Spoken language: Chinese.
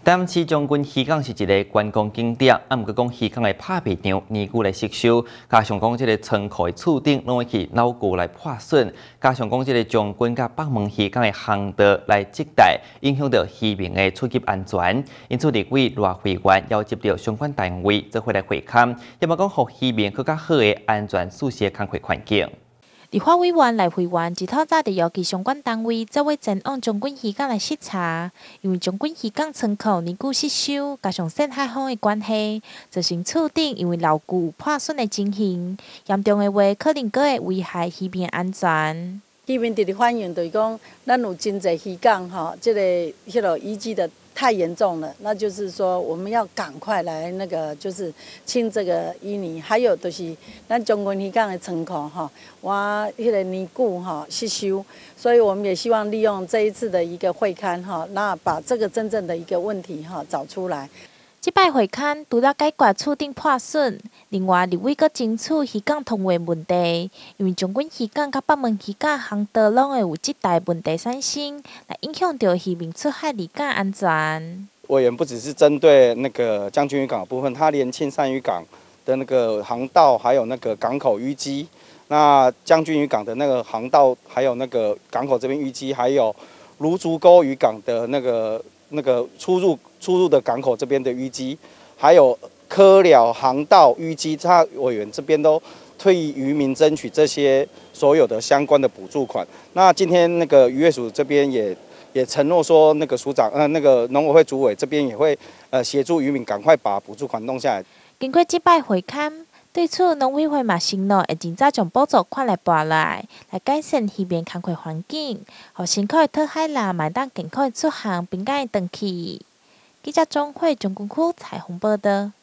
淡市将军渔港是一个观光景点，毋过讲渔港的拍卖场年久来失修，加上讲这个仓库的厝顶拢会去老旧来破损，加上讲这个将军甲北门渔港的航道来积带，影响到渔民的出入安全。因此，立委罗会员邀集到相关单位做回来会勘，希望讲互渔民更加好的安全舒适的工作环境。 立法委员赖慧媛日头早就邀集相关单位做伙前往将军渔港来视察，因为将军渔港仓库年久失修，加上晒海风的关系，造成厝顶因为老旧有破损的情形，严重的话可能阁会危害渔民安全。 渔民直直反映就是讲，咱有真侪渔港吼，这个遗迹的太严重了，那就是说我们要赶快来就是清这个淤泥，还有就是咱将军渔港的仓库吼，哇，年久吼失修，所以我们也希望利用这一次的一个会勘哈，那把这个真正的一个问题哈找出来。 这摆会勘除了解决厝顶破损，另外立委阁争取渔港通话问题，因为将军渔港甲北门渔港航道拢会有这大问题产生，来影响到渔民出海离港安全。 委员不只是针对那个将军渔港的部分，他连青山渔港的那个航道，还有那个港口淤积，那将军渔港的那个航道，还有那个港口这边淤积，还有芦竹沟渔港的那个出入的港口这边的淤积，还有科寮航道淤积，他委员这边都退渔民争取这些所有的相关的补助款。那今天那个渔业署这边也承诺说，那个署长那个农委会主委这边也会协助渔民赶快把补助款弄下来。 经过这摆会勘，对此农委会嘛承诺会尽早将补助款来拨来改善渔民工作环境，互辛苦的讨海人嘛当健康的出行，平安的回去。记者钟慧将军区采访报道。